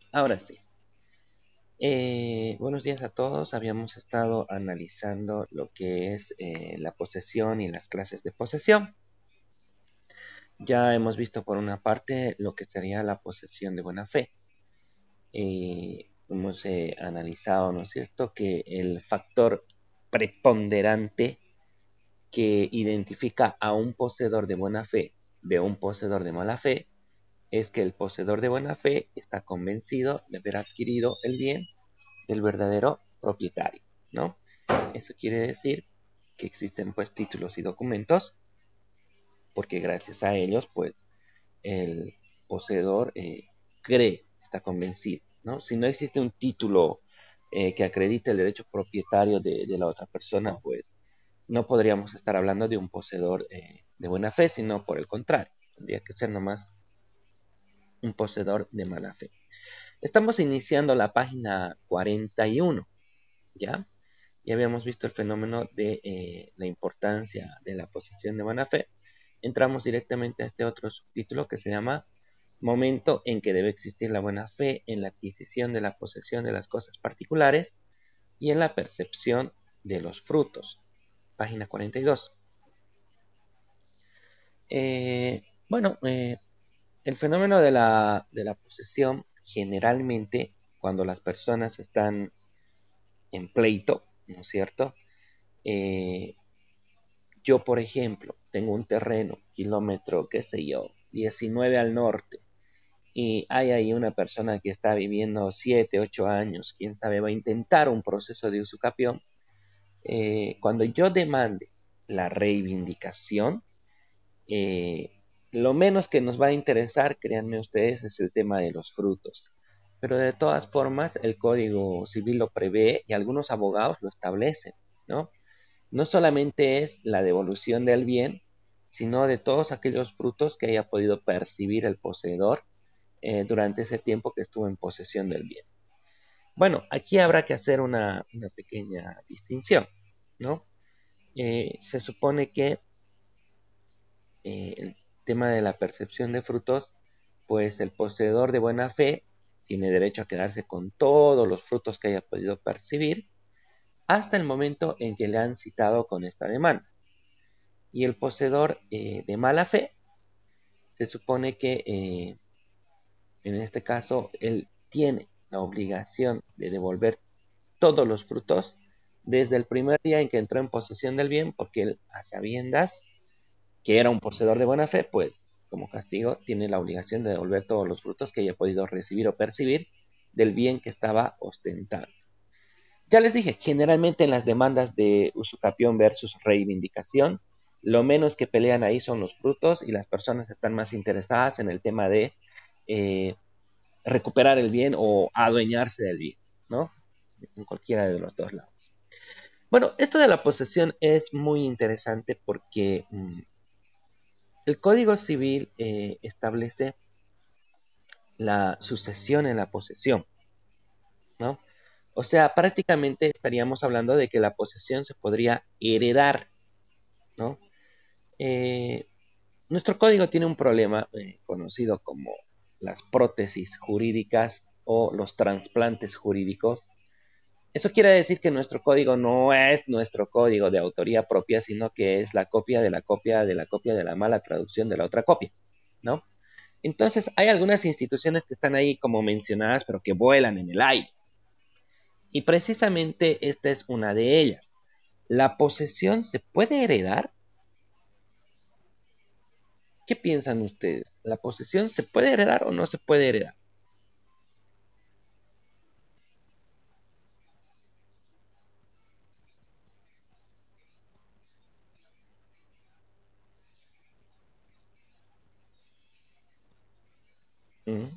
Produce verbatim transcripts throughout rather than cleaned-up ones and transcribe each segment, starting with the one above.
Ahora sí. Eh, buenos días a todos. Habíamos estado analizando lo que es eh, la posesión y las clases de posesión. Ya hemos visto por una parte lo que sería la posesión de buena fe. Eh, hemos eh, analizado, ¿no es cierto?, que el factor preponderante que identifica a un poseedor de buena fe de un poseedor de mala fe es que el poseedor de buena fe está convencido de haber adquirido el bien del verdadero propietario, ¿no? Eso quiere decir que existen pues títulos y documentos porque gracias a ellos pues el poseedor eh, cree, está convencido, ¿no? Si no existe un título eh, que acredite el derecho propietario de, de, la otra persona, pues no podríamos estar hablando de un poseedor eh, de buena fe, sino por el contrario, tendría que ser nomás un poseedor de mala fe. Estamos iniciando la página cuarenta y uno, ¿ya? Ya habíamos visto el fenómeno de eh, la importancia de la posesión de buena fe. Entramos directamente a este otro subtítulo que se llama Momento en que debe existir la buena fe en la adquisición de la posesión de las cosas particulares y en la percepción de los frutos. Página cuarenta y dos. Eh, bueno, eh, el fenómeno de la, de la posesión generalmente cuando las personas están en pleito, ¿no es cierto? Eh, yo, por ejemplo, tengo un terreno, kilómetro, qué sé yo, diecinueve al norte, y hay ahí una persona que está viviendo siete, ocho años, quién sabe, va a intentar un proceso de usucapión. Eh, cuando yo demande la reivindicación, eh, lo menos que nos va a interesar, créanme ustedes, es el tema de los frutos. Pero de todas formas, el Código Civil lo prevé y algunos abogados lo establecen, ¿no? No solamente es la devolución del bien, sino de todos aquellos frutos que haya podido percibir el poseedor eh, durante ese tiempo que estuvo en posesión del bien. Bueno, aquí habrá que hacer una, una pequeña distinción, ¿no? Eh, se supone que eh, el tema de la percepción de frutos, pues el poseedor de buena fe tiene derecho a quedarse con todos los frutos que haya podido percibir hasta el momento en que le han citado con esta demanda. Y el poseedor eh, de mala fe, se supone que eh, en este caso él tiene la obligación de devolver todos los frutos desde el primer día en que entró en posesión del bien, porque él a sabiendas que era un poseedor de buena fe, pues como castigo tiene la obligación de devolver todos los frutos que haya podido recibir o percibir del bien que estaba ostentando. Ya les dije, generalmente en las demandas de usucapión versus reivindicación, lo menos que pelean ahí son los frutos y las personas están más interesadas en el tema de eh, recuperar el bien o adueñarse del bien, ¿no? En cualquiera de los dos lados. Bueno, esto de la posesión es muy interesante porque mmm, el Código Civil eh, establece la sucesión en la posesión, ¿no? O sea, prácticamente estaríamos hablando de que la posesión se podría heredar, ¿no? Eh, nuestro código tiene un problema eh, conocido como las prótesis jurídicas o los trasplantes jurídicos. Eso quiere decir que nuestro código no es nuestro código de autoría propia, sino que es la copia de la copia de la copia de la mala traducción de la otra copia, ¿no? Entonces, hay algunas instituciones que están ahí como mencionadas, pero que vuelan en el aire. Y precisamente esta es una de ellas. ¿La posesión se puede heredar? ¿Qué piensan ustedes? ¿La posesión se puede heredar o no se puede heredar? ¿Mm?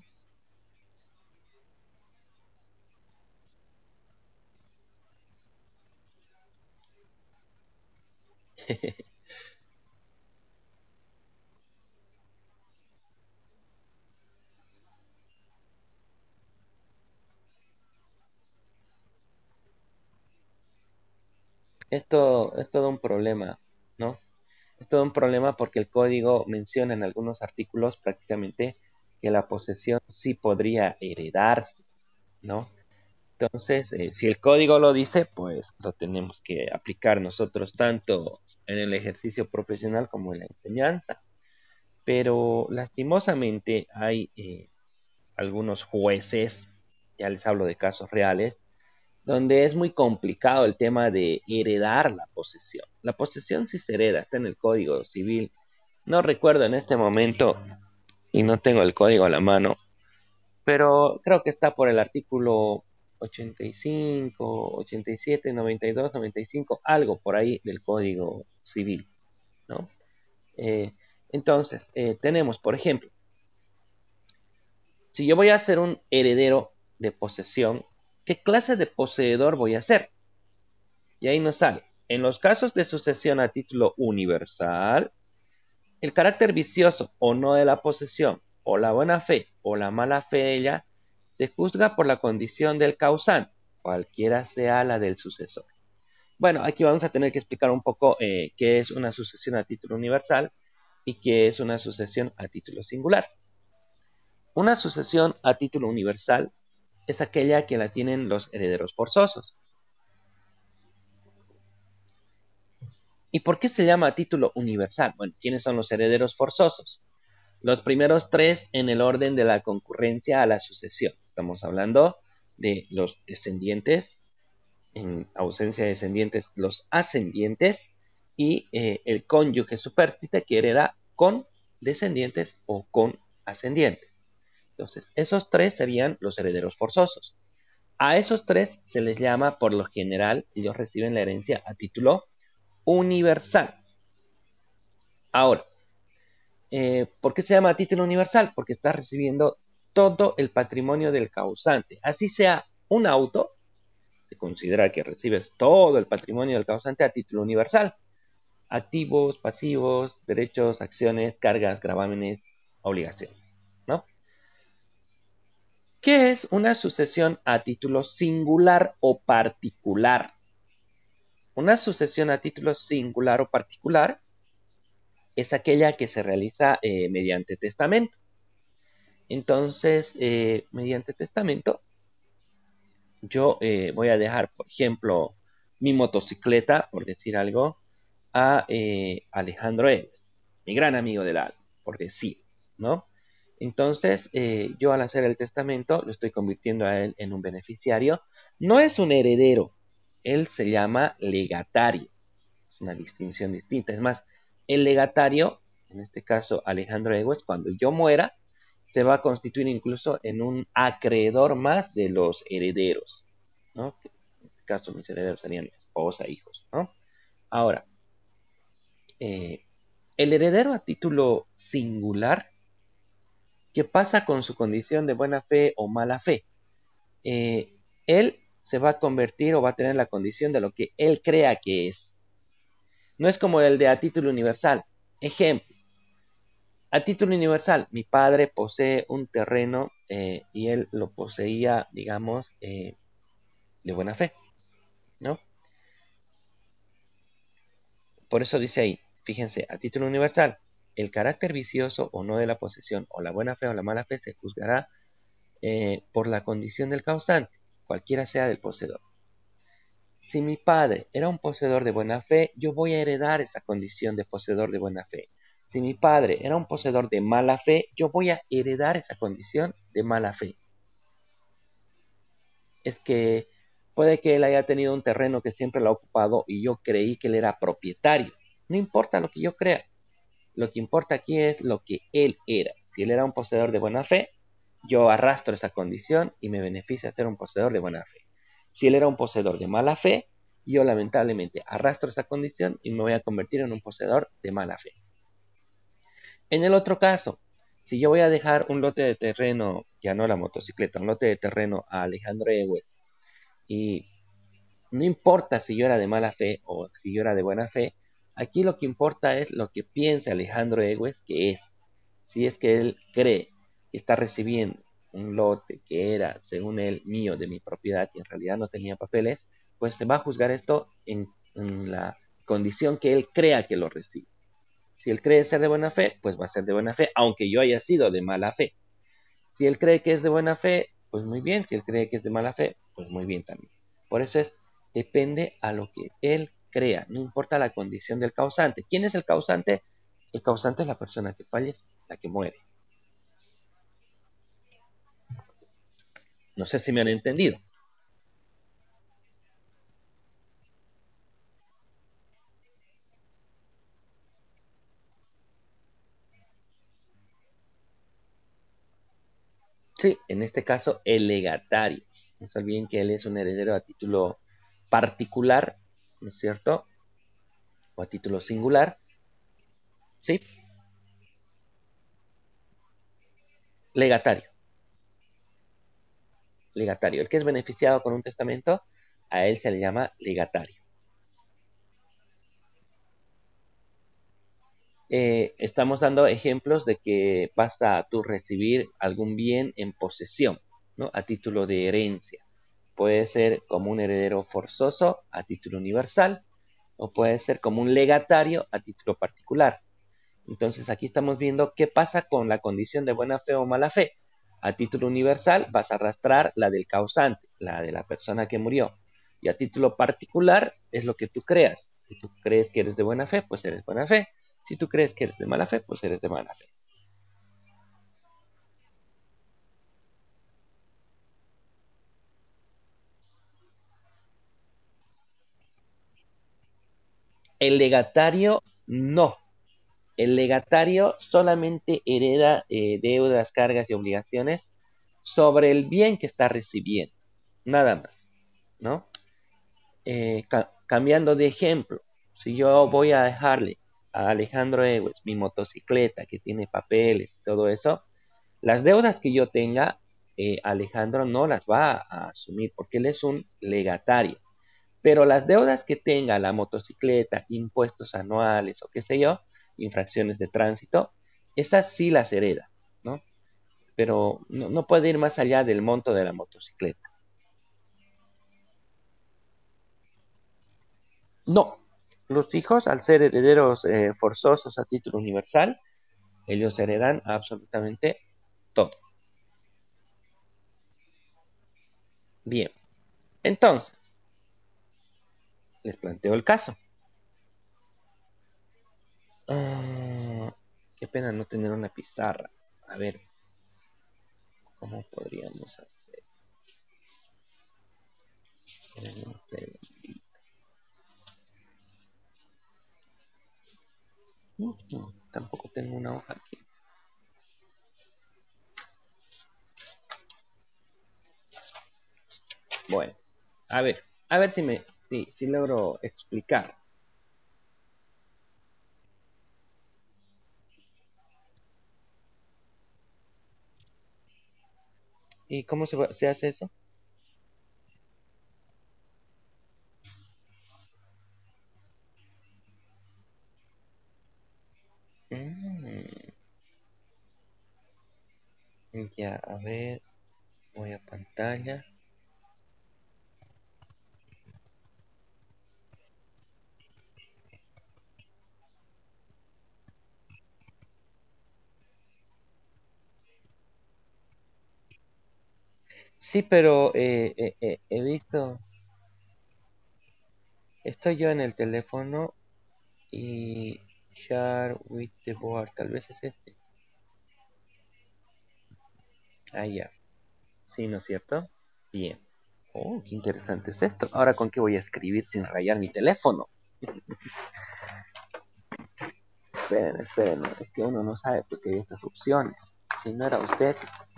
Esto es todo un problema, ¿no? Es todo un problema porque el código menciona en algunos artículos prácticamente que la posesión sí podría heredarse, ¿no? Entonces, eh, si el código lo dice, pues lo tenemos que aplicar nosotros tanto en el ejercicio profesional como en la enseñanza. Pero lastimosamente hay eh, algunos jueces, ya les hablo de casos reales, donde es muy complicado el tema de heredar la posesión. La posesión sí se hereda, está en el Código Civil. No recuerdo en este momento y no tengo el código a la mano, pero creo que está por el artículo ochenta y cinco, ochenta y siete, noventa y dos, noventa y cinco, algo por ahí del Código Civil, ¿no? Eh, entonces, eh, tenemos, por ejemplo, si yo voy a ser un heredero de posesión, ¿qué clase de poseedor voy a ser? Y ahí nos sale. En los casos de sucesión a título universal, el carácter vicioso o no de la posesión, o la buena fe o la mala fe de ella, se juzga por la condición del causante, cualquiera sea la del sucesor. Bueno, aquí vamos a tener que explicar un poco eh, qué es una sucesión a título universal y qué es una sucesión a título singular. Una sucesión a título universal es aquella que la tienen los herederos forzosos. ¿Y por qué se llama a título universal? Bueno, ¿quiénes son los herederos forzosos? Los primeros tres en el orden de la concurrencia a la sucesión. Estamos hablando de los descendientes, en ausencia de descendientes, los ascendientes, y eh, el cónyuge supérstite que hereda con descendientes o con ascendientes. Entonces, esos tres serían los herederos forzosos. A esos tres se les llama, por lo general, ellos reciben la herencia a título universal. Ahora, eh, ¿por qué se llama título universal? Porque está recibiendo todo el patrimonio del causante. Así sea un auto, se considera que recibes todo el patrimonio del causante a título universal. Activos, pasivos, derechos, acciones, cargas, gravámenes, obligaciones, ¿no? ¿Qué es una sucesión a título singular o particular? Una sucesión a título singular o particular es aquella que se realiza eh, mediante testamento. Entonces, eh, mediante testamento, yo eh, voy a dejar, por ejemplo, mi motocicleta, por decir algo, a eh, Alejandro Eves, mi gran amigo del alma, por decir, ¿no? Entonces, eh, yo al hacer el testamento, lo estoy convirtiendo a él en un beneficiario. No es un heredero, él se llama legatario. Es una distinción distinta. Es más, el legatario, en este caso Alejandro Egues, cuando yo muera, se va a constituir incluso en un acreedor más de los herederos, ¿no? En este caso mis herederos serían esposa, hijos, ¿no? Ahora, eh, el heredero a título singular, ¿qué pasa con su condición de buena fe o mala fe? Eh, él se va a convertir o va a tener la condición de lo que él crea que es. No es como el de a título universal. Ejemplo, a título universal, mi padre posee un terreno eh, y él lo poseía, digamos, eh, de buena fe, ¿no? Por eso dice ahí, fíjense, a título universal, el carácter vicioso o no de la posesión o la buena fe o la mala fe se juzgará eh, por la condición del causante, cualquiera sea del poseedor. Si mi padre era un poseedor de buena fe, yo voy a heredar esa condición de poseedor de buena fe. Si mi padre era un poseedor de mala fe, yo voy a heredar esa condición de mala fe. Es que puede que él haya tenido un terreno que siempre lo ha ocupado y yo creí que él era propietario. No importa lo que yo crea. Lo que importa aquí es lo que él era. Si él era un poseedor de buena fe, yo arrastro esa condición y me beneficia ser un poseedor de buena fe. Si él era un poseedor de mala fe, yo lamentablemente arrastro esa condición y me voy a convertir en un poseedor de mala fe. En el otro caso, si yo voy a dejar un lote de terreno, ya no la motocicleta, un lote de terreno a Alejandro Ewe, y no importa si yo era de mala fe o si yo era de buena fe, aquí lo que importa es lo que piensa Alejandro Egues que es. Si es que él cree que está recibiendo un lote que era, según él, mío, de mi propiedad y en realidad no tenía papeles, pues se va a juzgar esto en, en la condición que él crea que lo recibe. Si él cree ser de buena fe, pues va a ser de buena fe, aunque yo haya sido de mala fe. Si él cree que es de buena fe, pues muy bien. Si él cree que es de mala fe, pues muy bien también. Por eso es, depende a lo que él crea, no importa la condición del causante. ¿Quién es el causante? El causante es la persona que fallece, la que muere. No sé si me han entendido. Sí, en este caso, el legatario. No se olviden que él es un heredero a título particular, ¿no es cierto? O a título singular. Sí, legatario. Legatario. El que es beneficiado con un testamento, a él se le llama legatario. Eh, estamos dando ejemplos de que vas a tú recibir algún bien en posesión, ¿no? A título de herencia. Puede ser como un heredero forzoso a título universal o puede ser como un legatario a título particular. Entonces aquí estamos viendo qué pasa con la condición de buena fe o mala fe. A título universal vas a arrastrar la del causante, la de la persona que murió. Y a título particular es lo que tú creas. Si tú crees que eres de buena fe, pues eres buena fe. Si tú crees que eres de mala fe, pues eres de mala fe. El legatario no. El legatario solamente hereda eh, deudas, cargas y obligaciones sobre el bien que está recibiendo. Nada más, ¿no? Eh, ca- cambiando de ejemplo, si yo voy a dejarle a Alejandro Ewes mi motocicleta que tiene papeles y todo eso, las deudas que yo tenga, eh, Alejandro no las va a asumir porque él es un legatario. Pero las deudas que tenga la motocicleta, impuestos anuales o qué sé yo, infracciones de tránsito, esas sí las hereda, ¿no? Pero no, no puede ir más allá del monto de la motocicleta. No, los hijos, al ser herederos eh, forzosos a título universal, ellos heredan absolutamente todo. Bien, entonces, les planteo el caso. Ah, qué pena no tener una pizarra. A ver, ¿cómo podríamos hacer? No sé. No, no, tampoco tengo una hoja aquí. Bueno, a ver, a ver si me, si, si logro explicar. ¿Y cómo se, se hace eso? Mm, ya, a ver, voy a pantalla. Sí, pero eh, eh, eh, he visto, estoy yo en el teléfono y share with the board, tal vez es este. Ah, ya. Sí, ¿no es cierto? Bien. Oh, qué interesante es esto. Ahora, ¿con qué voy a escribir sin rayar mi teléfono? Esperen, esperen. Es que uno no sabe pues que hay estas opciones. Si no era usted,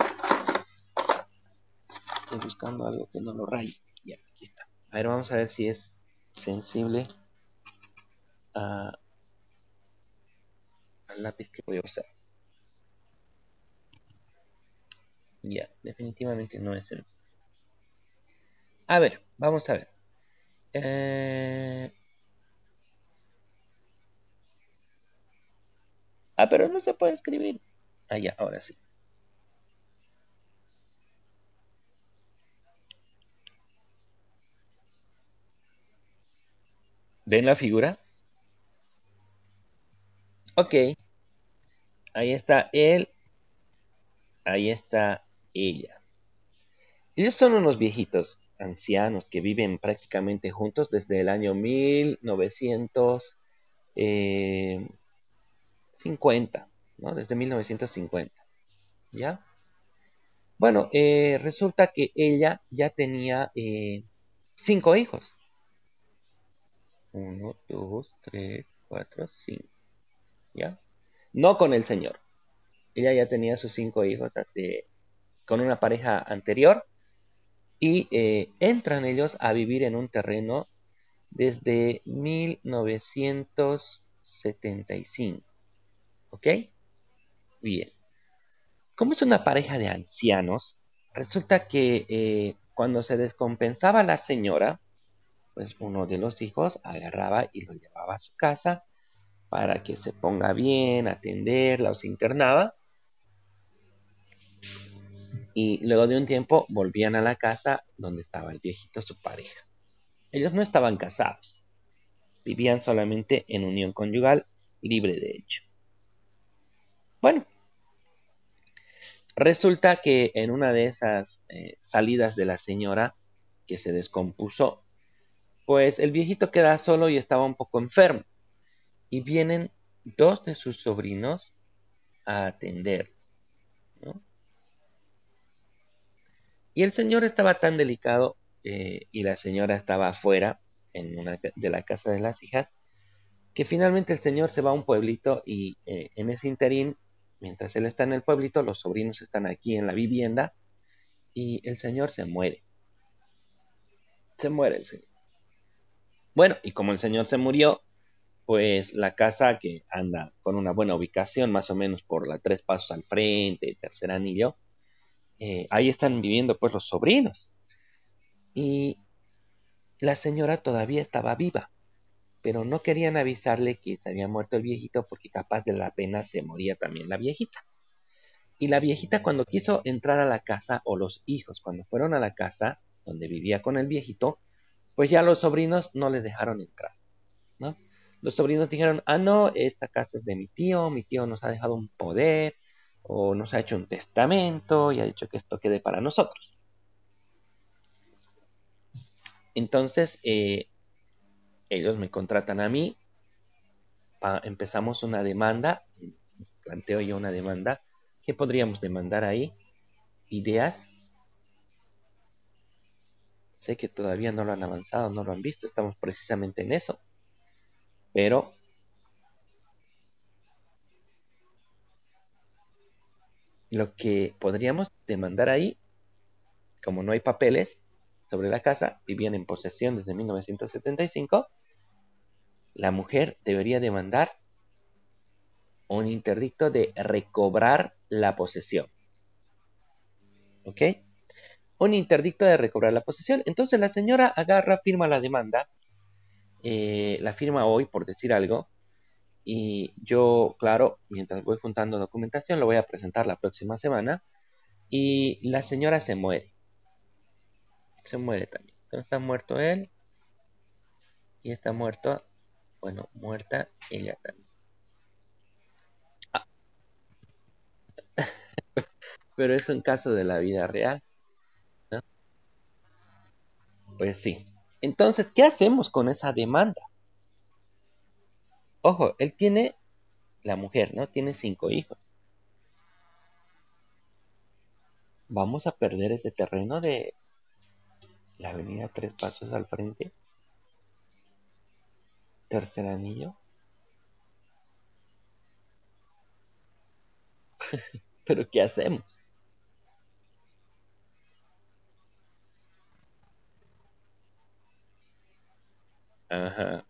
estoy buscando algo que no lo raye. Ya, aquí está. A ver, vamos a ver si es sensible a- al lápiz que voy a usar. Ya, definitivamente no es sensible. A ver, vamos a ver. Eh, Ah, pero no se puede escribir. Ah, ya, ahora sí. ¿Ven la figura? Ok, ahí está él, ahí está. ella. Ellos son unos viejitos ancianos que viven prácticamente juntos desde el año mil novecientos cincuenta, ¿no? Desde mil novecientos cincuenta, ¿ya? Bueno, eh, resulta que ella ya tenía eh, cinco hijos. Uno, dos, tres, cuatro, cinco, ¿ya? No con el señor. Ella ya tenía sus cinco hijos hace, con una pareja anterior y eh, entran ellos a vivir en un terreno desde mil novecientos setenta y cinco, ¿ok? Bien. Como es una pareja de ancianos, resulta que eh, cuando se descompensaba la señora, pues uno de los hijos agarraba y lo llevaba a su casa para que se ponga bien, atenderla o se internaba. Y luego de un tiempo volvían a la casa donde estaba el viejito, su pareja. Ellos no estaban casados, vivían solamente en unión conyugal, libre de hecho. Bueno, resulta que en una de esas eh, salidas de la señora que se descompuso, pues el viejito queda solo y estaba un poco enfermo. Y vienen dos de sus sobrinos a atender, ¿no? Y el señor estaba tan delicado eh, y la señora estaba afuera en una de la casa de las hijas, que finalmente el señor se va a un pueblito y eh, en ese interín, mientras él está en el pueblito, los sobrinos están aquí en la vivienda y el señor se muere. Se muere el señor. Bueno, y como el señor se murió, pues la casa que anda con una buena ubicación, más o menos por la tres pasos al frente, tercer anillo, eh, ahí están viviendo pues los sobrinos. Y la señora todavía estaba viva, pero no querían avisarle que se había muerto el viejito porque capaz de la pena se moría también la viejita. Y la viejita cuando quiso entrar a la casa, o los hijos cuando fueron a la casa donde vivía con el viejito, pues ya los sobrinos no les dejaron entrar, ¿no? Los sobrinos dijeron, ah, no, esta casa es de mi tío, mi tío nos ha dejado un poder, o nos ha hecho un testamento y ha dicho que esto quede para nosotros. Entonces, eh, ellos me contratan a mí, pa- empezamos una demanda, planteo yo una demanda. ¿Qué podríamos demandar ahí? Ideas. Sé que todavía no lo han avanzado, no lo han visto, estamos precisamente en eso. Pero lo que podríamos demandar ahí, como no hay papeles sobre la casa, vivían en posesión desde mil novecientos setenta y cinco, la mujer debería demandar un interdicto de recobrar la posesión. ¿Ok? Un interdicto de recobrar la posesión. Entonces la señora agarra, firma la demanda, eh, la firma hoy por decir algo, y yo, claro, mientras voy juntando documentación, lo voy a presentar la próxima semana, y la señora se muere, se muere también. Entonces está muerto él, y está muerto, bueno, muerta ella también. Ah, pero es un caso de la vida real, ¿no? Pues sí. Entonces, ¿qué hacemos con esa demanda? Ojo, él tiene, la mujer, ¿no? Tiene cinco hijos. Vamos a perder ese terreno de la avenida Tres Pasos al frente, tercer anillo. Pero ¿qué hacemos? Ajá.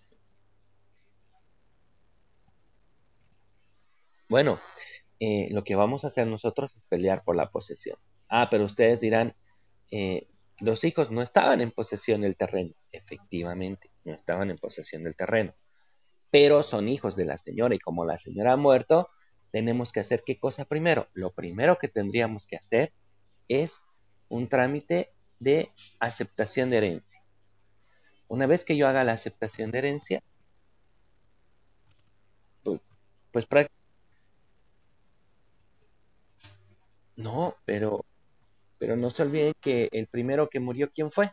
Bueno, eh, lo que vamos a hacer nosotros es pelear por la posesión. Ah, pero ustedes dirán, eh, los hijos no estaban en posesión del terreno. Efectivamente, no estaban en posesión del terreno, pero son hijos de la señora y como la señora ha muerto, tenemos que hacer qué cosa primero. Lo primero que tendríamos que hacer es un trámite de aceptación de herencia. Una vez que yo haga la aceptación de herencia, pues, pues prácticamente no, pero Pero no se olviden que el primero que murió, ¿quién fue?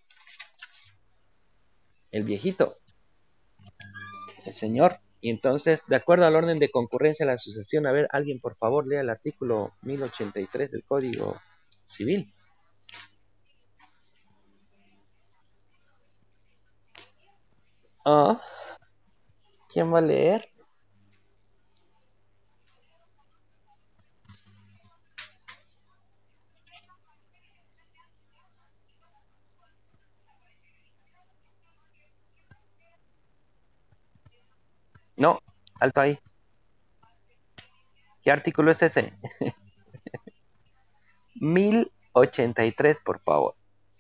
El viejito, el señor. Y entonces, de acuerdo al orden de concurrencia de la sucesión, a ver, alguien por favor lea el artículo mil ochenta y tres del Código Civil. Ah, ¿quién va a leer? No, alto ahí. ¿Qué artículo es ese? mil ochenta y tres, por favor.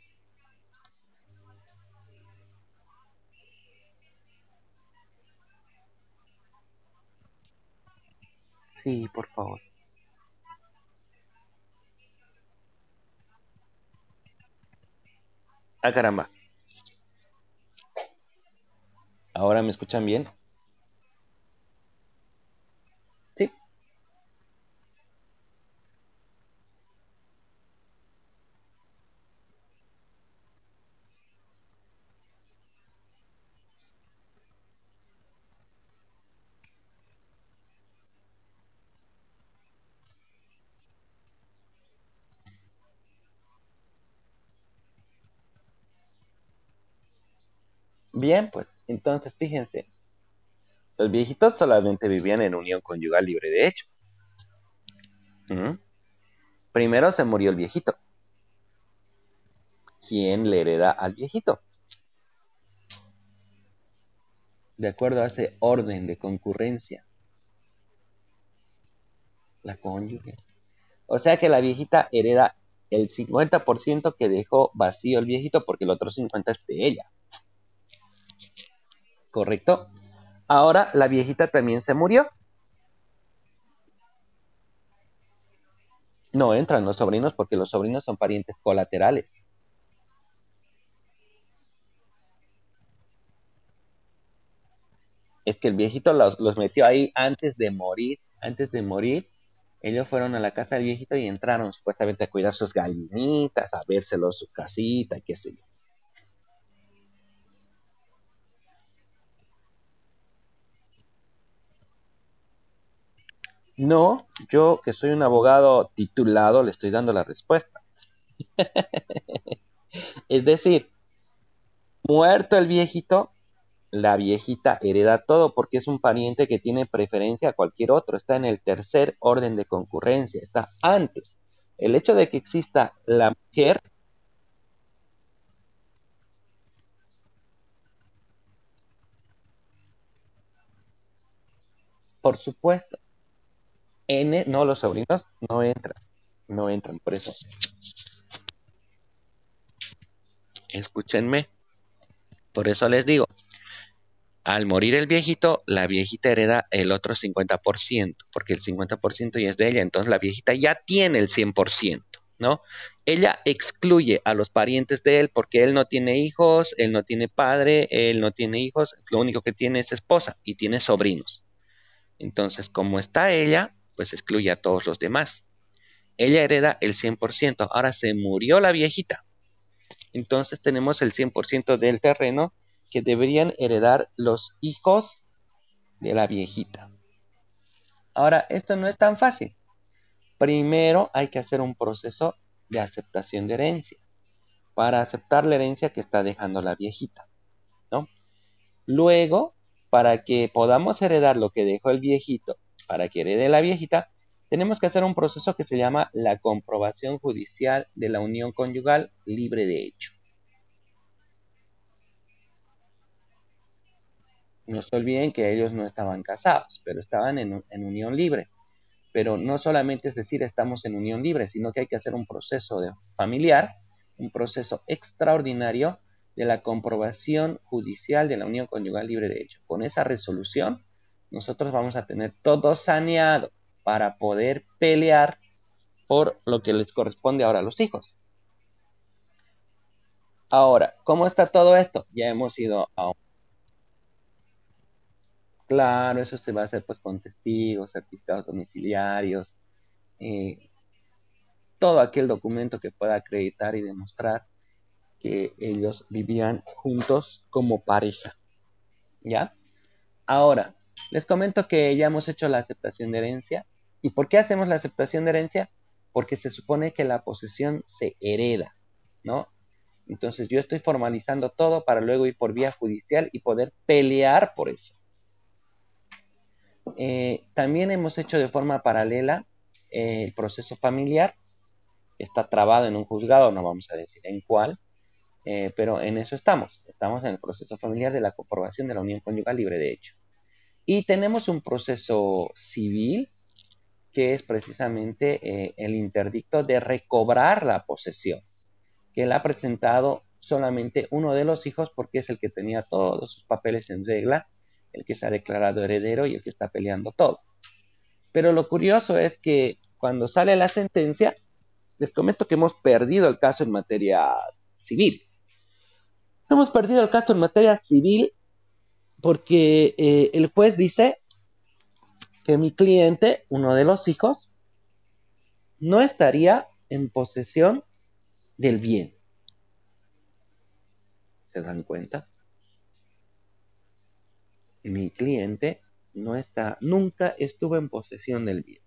Sí, por favor. Ah, caramba. ¿Ahora me escuchan bien? Sí. Bien, pues entonces fíjense, los viejitos solamente vivían en unión conyugal libre de hecho. ¿Mm? Primero se murió el viejito. ¿Quién le hereda al viejito? De acuerdo a ese orden de concurrencia, la cónyuge. O sea que la viejita hereda el cincuenta por ciento que dejó vacío el viejito porque el otro cincuenta por ciento es de ella. ¿Correcto? Ahora la viejita también se murió. No entran los sobrinos porque los sobrinos son parientes colaterales. Es que el viejito los, los metió ahí antes de morir. Antes de morir, ellos fueron a la casa del viejito y entraron supuestamente a cuidar sus gallinitas, a vérselo su casita, qué sé yo. No, yo que soy un abogado titulado le estoy dando la respuesta. Es decir, muerto el viejito, la viejita hereda todo porque es un pariente que tiene preferencia a cualquier otro. Está en el tercer orden de concurrencia, está antes. El hecho de que exista la mujer, por supuesto, N, no, los sobrinos no entran, no entran, por eso. Escúchenme, por eso les digo, al morir el viejito, la viejita hereda el otro cincuenta por ciento, porque el cincuenta por ciento ya es de ella, entonces la viejita ya tiene el cien por ciento, ¿no? Ella excluye a los parientes de él porque él no tiene hijos, él no tiene padre, él no tiene hijos, lo único que tiene es esposa y tiene sobrinos. Entonces, como está ella, pues excluye a todos los demás. Ella hereda el cien por ciento. Ahora se murió la viejita. Entonces tenemos el cien por ciento del terreno que deberían heredar los hijos de la viejita. Ahora, esto no es tan fácil. Primero hay que hacer un proceso de aceptación de herencia para aceptar la herencia que está dejando la viejita, ¿no? Luego, para que podamos heredar lo que dejó el viejito, para que herede la viejita, tenemos que hacer un proceso que se llama la comprobación judicial de la unión conyugal libre de hecho. No se olviden que ellos no estaban casados, pero estaban en, en unión libre. Pero no solamente es decir estamos en unión libre, sino que hay que hacer un proceso de familiar, un proceso extraordinario de la comprobación judicial de la unión conyugal libre de hecho. Con esa resolución, nosotros vamos a tener todo saneado para poder pelear por lo que les corresponde ahora a los hijos. Ahora, ¿cómo está todo esto? Ya hemos ido a... Claro, eso se va a hacer pues con testigos, certificados domiciliarios, eh, todo aquel documento que pueda acreditar y demostrar que ellos vivían juntos como pareja, ¿ya? Ahora, les comento que ya hemos hecho la aceptación de herencia. ¿Y por qué hacemos la aceptación de herencia? Porque se supone que la posesión se hereda, ¿no? Entonces yo estoy formalizando todo para luego ir por vía judicial y poder pelear por eso. Eh, también hemos hecho de forma paralela eh, el proceso familiar. Está trabado en un juzgado, no vamos a decir en cuál, eh, pero en eso estamos. Estamos en el proceso familiar de la comprobación de la unión conyugal libre de hecho. Y tenemos un proceso civil que es precisamente eh, el interdicto de recobrar la posesión, que la ha presentado solamente uno de los hijos porque es el que tenía todos sus papeles en regla, el que se ha declarado heredero y el que está peleando todo. Pero lo curioso es que cuando sale la sentencia, les comento que hemos perdido el caso en materia civil. Hemos perdido el caso en materia civil porque eh, el juez dice que mi cliente, uno de los hijos, no estaría en posesión del bien. ¿Se dan cuenta? Mi cliente no está, nunca estuvo en posesión del bien.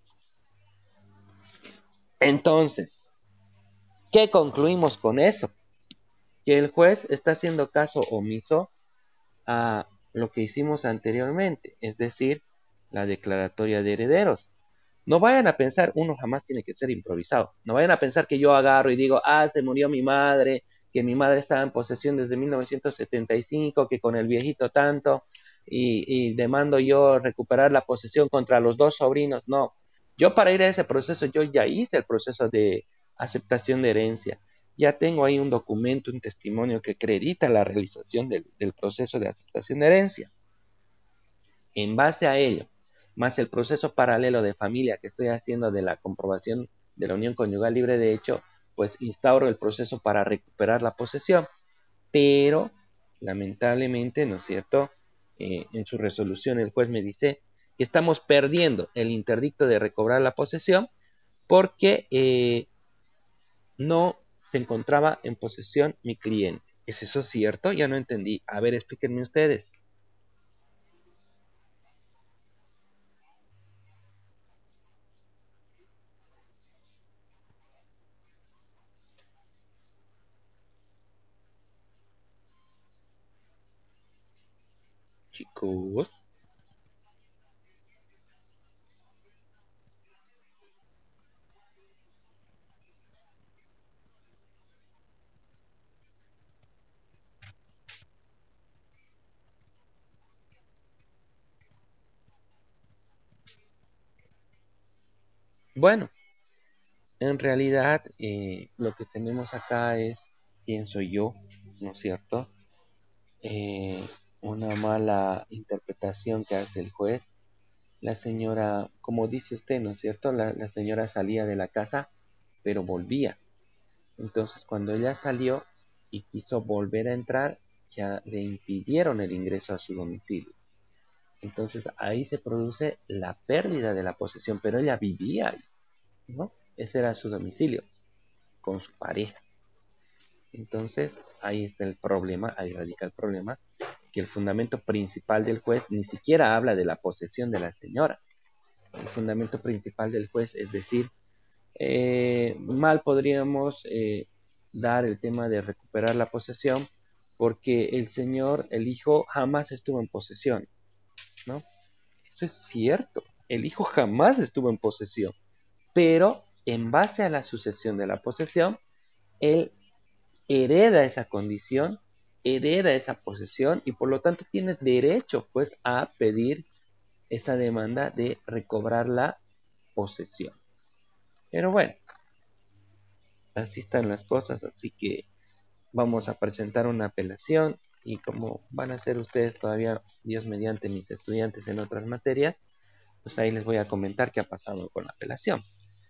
Entonces, ¿qué concluimos con eso? Que el juez está haciendo caso omiso a lo que hicimos anteriormente, es decir, la declaratoria de herederos. No vayan a pensar, uno jamás tiene que ser improvisado. No vayan a pensar que yo agarro y digo, ah, se murió mi madre, que mi madre estaba en posesión desde mil novecientos setenta y cinco, que con el viejito tanto, y, y demando yo recuperar la posesión contra los dos sobrinos. No, yo para ir a ese proceso, yo ya hice el proceso de aceptación de herencia. Ya tengo ahí un documento, un testimonio que acredita la realización del, del proceso de aceptación de herencia. En base a ello, más el proceso paralelo de familia que estoy haciendo de la comprobación de la unión conyugal libre de hecho, pues instauro el proceso para recuperar la posesión. Pero, lamentablemente, ¿no es cierto? Eh, en su resolución el juez me dice que estamos perdiendo el interdicto de recobrar la posesión porque eh, no se encontraba en posesión mi cliente. ¿Es eso cierto? Ya no entendí. A ver, explíquenme ustedes. Chicos. Bueno, en realidad eh, lo que tenemos acá es, pienso yo, ¿no es cierto? Eh, una mala interpretación que hace el juez. La señora, como dice usted, ¿no es cierto? La, la señora salía de la casa, pero volvía. Entonces, cuando ella salió y quiso volver a entrar, ya le impidieron el ingreso a su domicilio. Entonces, ahí se produce la pérdida de la posesión, pero ella vivía ahí, ¿no? Ese era su domicilio, con su pareja. Entonces, ahí está el problema, ahí radica el problema, que el fundamento principal del juez ni siquiera habla de la posesión de la señora. El fundamento principal del juez es decir, eh, mal podríamos eh, dar el tema de recuperar la posesión porque el señor, el hijo, jamás estuvo en posesión, ¿no? Eso es cierto, el hijo jamás estuvo en posesión, pero en base a la sucesión de la posesión, él hereda esa condición, hereda esa posesión y por lo tanto tiene derecho pues a pedir esa demanda de recobrar la posesión. Pero bueno, así están las cosas, así que vamos a presentar una apelación y como van a ser ustedes todavía, Dios mediante, mis estudiantes en otras materias, pues ahí les voy a comentar qué ha pasado con la apelación.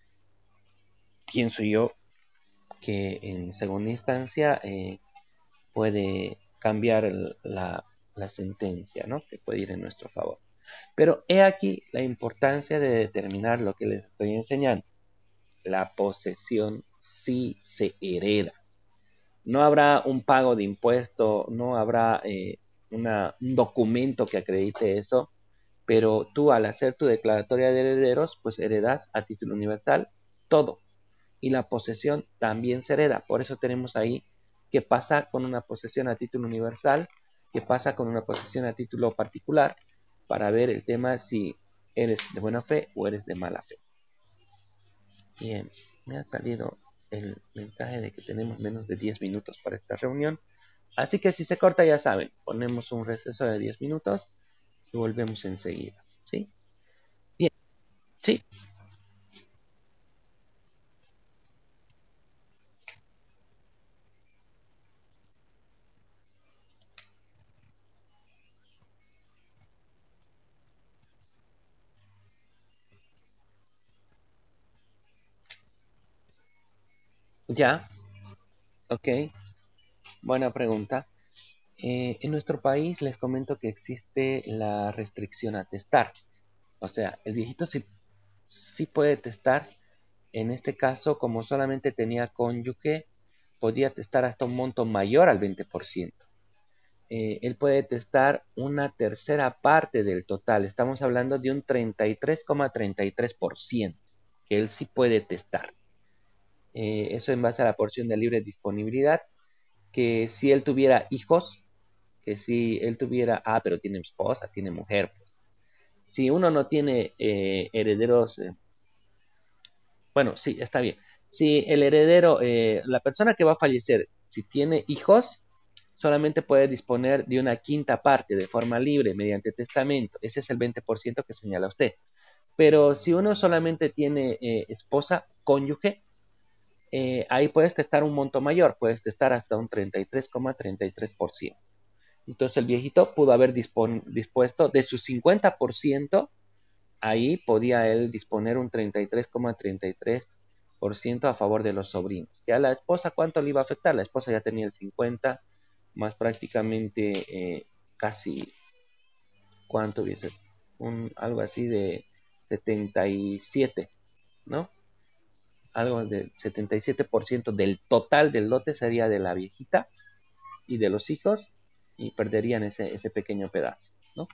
Pienso yo que en segunda instancia eh, puede cambiar el, la, la sentencia, ¿no? Que puede ir en nuestro favor. Pero he aquí la importancia de determinar lo que les estoy enseñando. la posesión sí se hereda. No habrá un pago de impuesto, no habrá eh, una, un documento que acredite eso, pero tú al hacer tu declaratoria de herederos, pues heredas a título universal todo. Y la posesión también se hereda. Por eso tenemos ahí qué pasa con una posesión a título universal, qué pasa con una posesión a título particular, para ver el tema si eres de buena fe o eres de mala fe. Bien, me ha salido el mensaje de que tenemos menos de diez minutos para esta reunión. Así que si se corta, ya saben, ponemos un receso de diez minutos y volvemos enseguida. ¿Sí? Bien, sí, ya, ok, buena pregunta. Eh, en nuestro país les comento que existe la restricción a testar. O sea, el viejito sí, sí puede testar. En este caso, como solamente tenía cónyuge, podía testar hasta un monto mayor al veinte por ciento. Eh, él puede testar una tercera parte del total. Estamos hablando de un treinta y tres coma treinta y tres por ciento que él sí puede testar. Eh, eso en base a la porción de libre disponibilidad, que si él tuviera hijos, que si él tuviera, ah, pero tiene esposa, tiene mujer. Pues. Si uno no tiene eh, herederos, eh, bueno, sí, está bien. Si el heredero, eh, la persona que va a fallecer, si tiene hijos, solamente puede disponer de una quinta parte de forma libre mediante testamento. Ese es el veinte por ciento que señala usted. Pero si uno solamente tiene eh, esposa, cónyuge, eh, ahí puedes testar un monto mayor, puedes testar hasta un treinta y tres coma treinta y tres por ciento. Entonces el viejito pudo haber dispon dispuesto de su cincuenta por ciento, ahí podía él disponer un treinta y tres coma treinta y tres por ciento a favor de los sobrinos. ¿Y a la esposa cuánto le iba a afectar? La esposa ya tenía el cincuenta, más prácticamente eh, casi, ¿cuánto hubiese? Un, algo así de setenta y siete, ¿no? Algo del setenta y siete por ciento del total del lote sería de la viejita y de los hijos y perderían ese, ese pequeño pedazo, ¿no?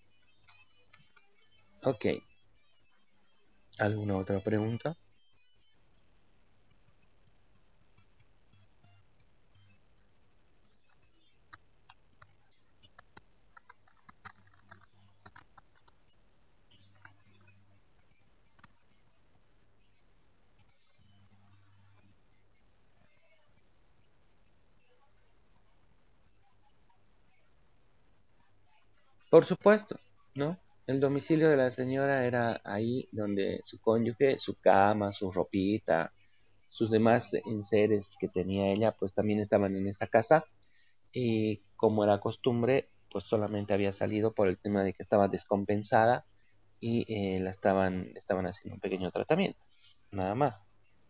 Ok, ¿alguna otra pregunta? Por supuesto, ¿no? El domicilio de la señora era ahí donde su cónyuge, su cama, su ropita, sus demás enseres que tenía ella, pues también estaban en esa casa. Y como era costumbre, pues solamente había salido por el tema de que estaba descompensada y eh, la estaban, estaban haciendo un pequeño tratamiento, nada más.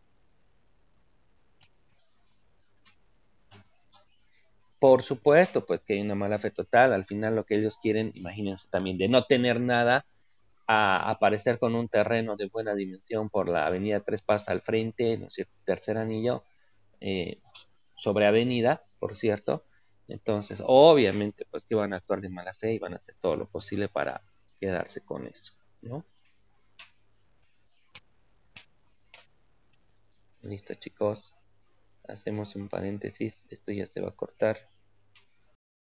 Por supuesto, pues que hay una mala fe total. Al final lo que ellos quieren, imagínense también, de no tener nada, a aparecer con un terreno de buena dimensión por la avenida Tres Pasos al frente, ¿no es cierto? Tercer anillo, eh, sobre avenida, por cierto. Entonces, obviamente, pues que van a actuar de mala fe y van a hacer todo lo posible para quedarse con eso, ¿no? Listo, chicos. Hacemos un paréntesis. Esto ya se va a cortar.